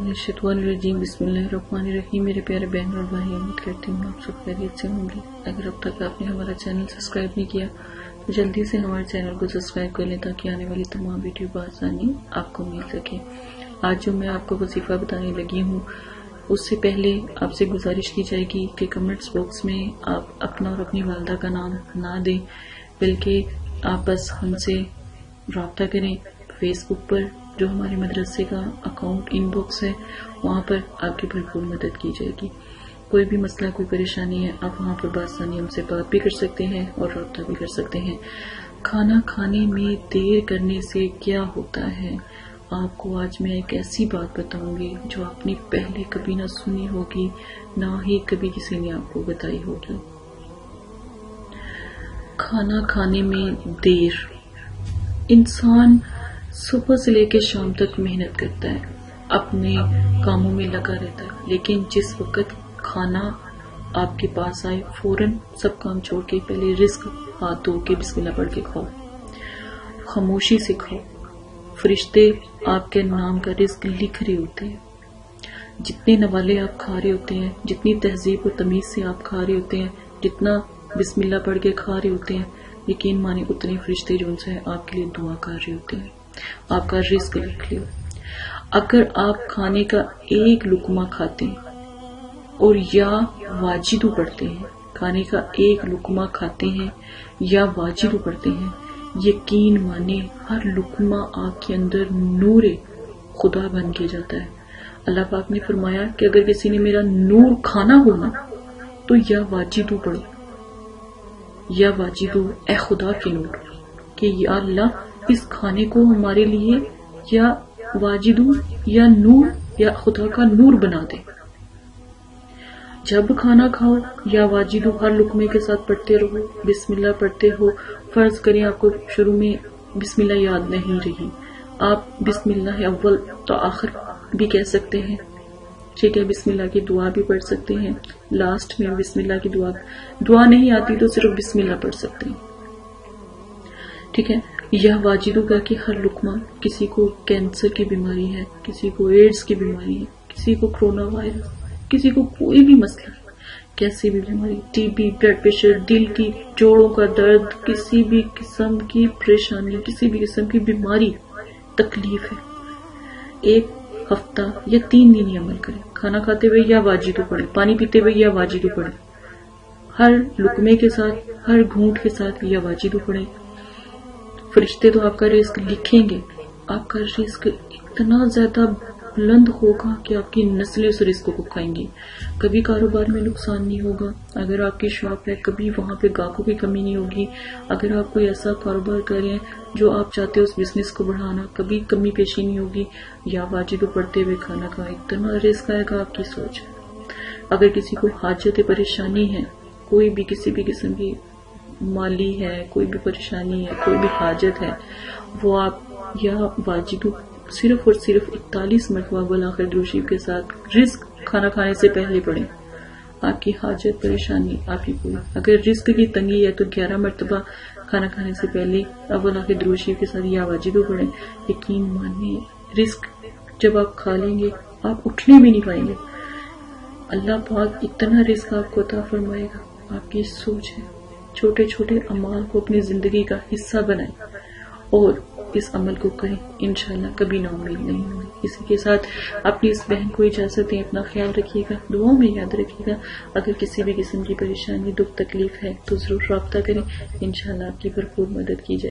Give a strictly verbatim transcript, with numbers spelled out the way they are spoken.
बिस्मिल्लाहिर्रहमानिर्रहीम बिस्मिल्लाहिर्रहमानिर्रहीम। मेरे प्यारे बहन और भाई, उम्मीद करती हूँ आप सब खैरियत से होंगे। अगर अब तक आपने हमारा चैनल सब्सक्राइब नहीं किया तो जल्दी से हमारे चैनल को सब्सक्राइब कर लें ताकि आने वाली तमाम वीडियो बआसानी आपको मिल सके। आज जो मैं आपको वजीफा बताने लगी हूँ उससे पहले आपसे गुजारिश की जाएगी कि कमेंट्स बॉक्स में आप अपना और अपनी वालदा का नाम ना दें, बल्कि आप बस हमसे रब्ता करें। फेसबुक पर जो हमारे मदरसे का अकाउंट इनबॉक्स है वहाँ पर आपकी भरपूर मदद की जाएगी। कोई भी मसला, कोई परेशानी है, आप वहाँ पर बआसानी हमसे बात भी कर सकते हैं और रब्ता भी कर सकते हैं। खाना खाने में देर करने से क्या होता है, आपको आज मैं एक ऐसी बात बताऊंगी जो आपने पहले कभी ना सुनी होगी, ना ही कभी किसी ने आपको बताई होगी। खाना खाने में देर। इंसान सुबह से लेकर शाम तक मेहनत करता है, अपने कामों में लगा रहता है, लेकिन जिस वक्त खाना आपके पास आए फौरन सब काम छोड़ के पहले रिस्क हाथ धो के बिस्मिल्लाह पढ़ के खाओ, खामोशी से खाओ। फरिश्ते आपके नाम का रिस्क लिख रहे होते हैं। जितने नवाले आप खा रहे होते हैं, जितनी तहजीब और तमीज से आप खा रहे होते हैं, जितना बिस्मिल्लाह पढ़ के खा रहे होते हैं, यकीन माने उतने फरिश्ते जो उनसे आपके लिए दुआ कर रहे होते हैं, आपका रिस्क लिख लियो। अगर आप खाने का एक लुकमा खाते हैं और या वाजिदू पढ़ते हैं, खाने का एक लुकमा खाते हैं या वाजिदू पढ़ते हैं, यकीन माने हर लुकमा आपके अंदर नूरे खुदा बन के जाता है। अल्लाह पाक ने फरमाया कि अगर किसी ने मेरा नूर खाना होना तो या वाजिदू पढ़ो, या वाजिदू ए खुदा के नूर, कि या अल्लाह इस खाने को हमारे लिए या वाजिदू या नूर या खुदा का नूर बना दे। जब खाना खाओ या वाजिदू हर लुकमे के साथ पढ़ते रहो, बिस्मिल्लाह पढ़ते हो। फर्ज करें आपको शुरू में बिस्मिल्लाह याद नहीं रही, आप बिस्मिल्लाह अव्वल तो आखिर भी कह सकते हैं, ठीक है। बिस्मिल्लाह की दुआ भी पढ़ सकते हैं, लास्ट में बिस्मिल्लाह की दुआ दुआ नहीं आती तो सिर्फ बिस्मिल्लाह पढ़ सकते हैं, ठीक है। यह वाजिदू का कि हर लुकमा, किसी को कैंसर की बीमारी है, किसी को एड्स की बीमारी है, किसी को कोरोना वायरस, किसी को कोई भी मसला, कैसी भी बीमारी, टीबी, ब्लड प्रेशर, दिल की जोड़ों का दर्द, किसी भी किस्म की परेशानी, किसी भी किस्म की बीमारी, तकलीफ है, एक हफ्ता या तीन दिन ही अमल करें। खाना खाते हुए या वाजिदू पढ़े, पानी पीते हुए या वाजिदू पढ़े, हर लुकमे के साथ, हर घूंट के साथ या वाजिदू पढ़े। फरिश्ते तो आपका रिस्क लिखेंगे, आपका रिस्क इतना ज्यादा बुलंद होगा कि आपकी नस्लें उस रिस्क को खाएंगी। कभी कारोबार में नुकसान नहीं होगा, अगर आपकी शॉप है कभी वहां पे ग्राहकों की कमी नहीं होगी। अगर आप कोई ऐसा कारोबार कर रहे हैं जो आप चाहते हो उस बिजनेस को बढ़ाना, कभी कमी पेशी नहीं होगी। या वाजिदू पढ़ते हुए खाना खाए, इतना रिस्क आएगा, आपकी सोच। अगर किसी को हाजत परेशानी है, कोई भी किसी भी किस्म की माली है, कोई भी परेशानी है, कोई भी हाजत है, वो आप या वाजिदू सिर्फ और सिर्फ इकतालीस मरतबा वलाखिर दुरूद के साथ रिस्क खाना खाने से पहले पढ़ें। आपकी हाजत परेशानी आपकी कोई, अगर रिस्क की तंगी है तो ग्यारह मरतबा खाना खाने से पहले अव्वल आखिर दुरूद के साथ या वाजिदू पढ़ें। यकीन मानिए रिस्क जब आप खा लेंगे आप उठने भी नहीं पाएंगे। अल्लाह पाक इतना रिस्क आपको अता फरमाएगा, आपकी सोच है। छोटे छोटे अमाल को अपनी जिंदगी का हिस्सा बनाएं और इस अमल को करें, इंशाल्लाह कभी ना उम्मीद नहीं होगी। इसी के साथ अपनी इस बहन को इजाजत दें, अपना ख्याल रखिएगा, दुआओं में याद रखिएगा। अगर किसी भी किस्म की परेशानी, दुख, तकलीफ है तो जरूर रब्ता करें, इंशाल्लाह आपकी भरपूर मदद की जाए।